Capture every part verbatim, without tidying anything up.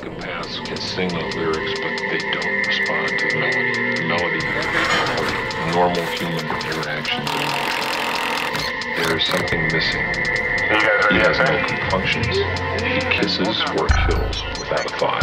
psychopaths can sing the lyrics, but they don't respond to the melody. The melody is normal human interactions. There is something missing. He has no functions. He kisses or kills without a thought.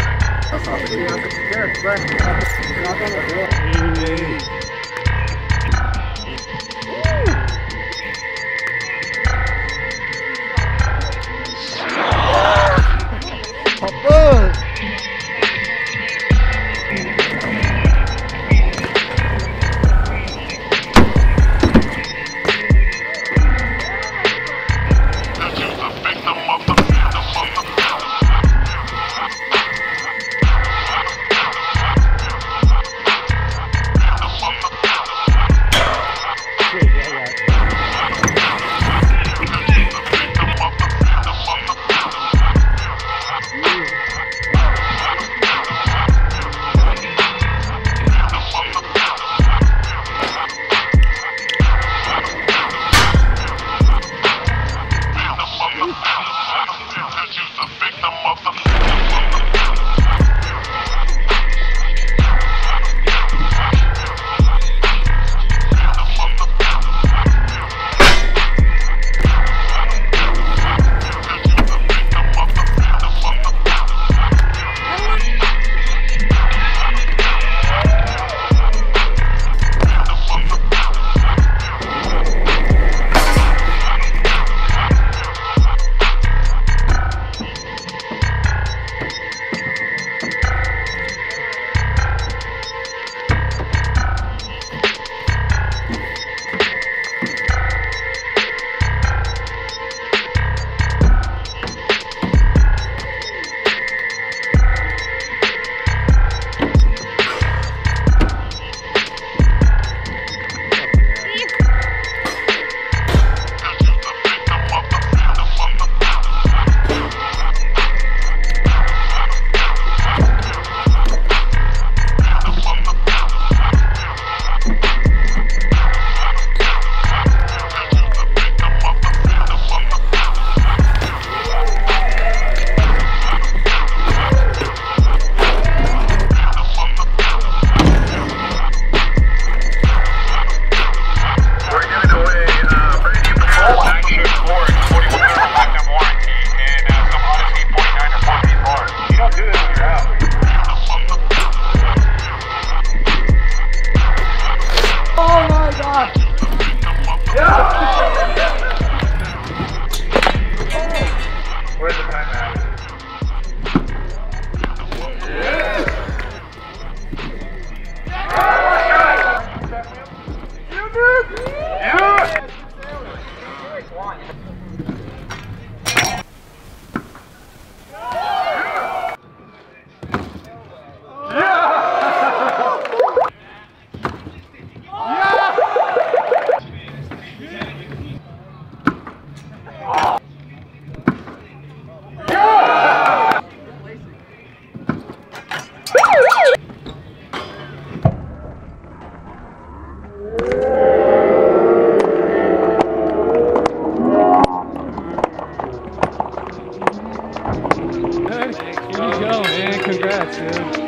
Congrats, dude.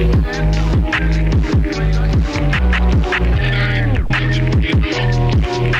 We'll be right back.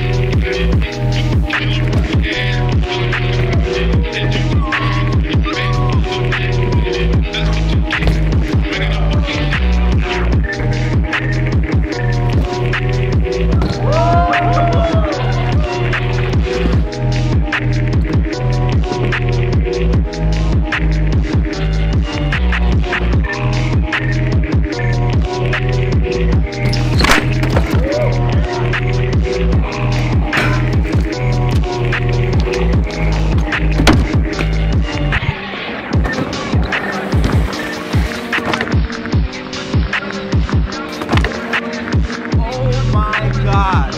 God.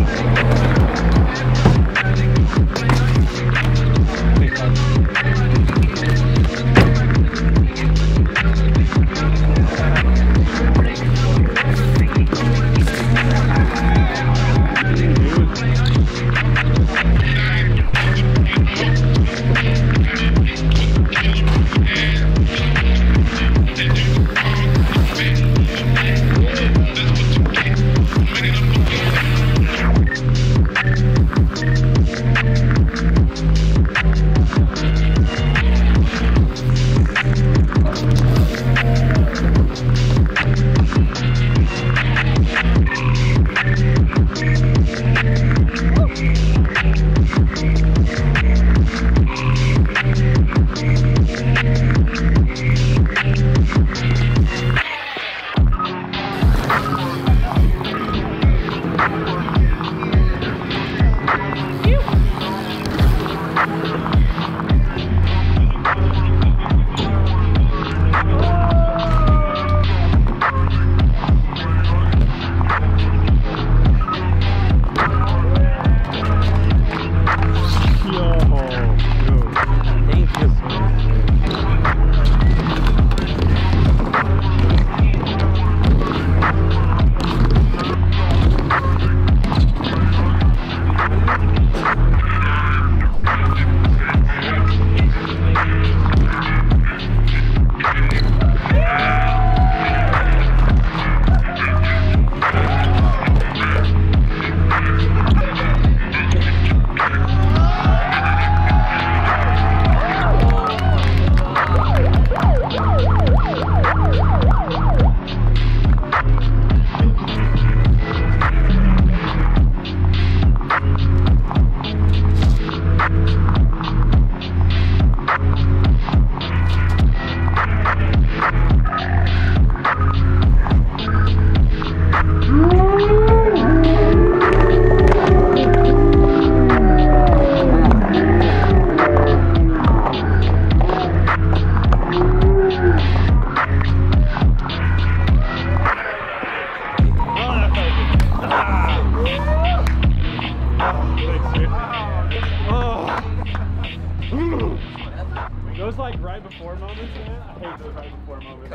Those like right before moments, man. I hate those right before moments.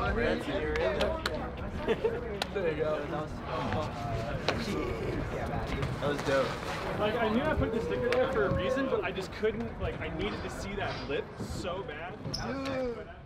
There you go. That was dope. Like I knew I put the sticker there for a reason, but I just couldn't. Like I needed to see that lip so bad.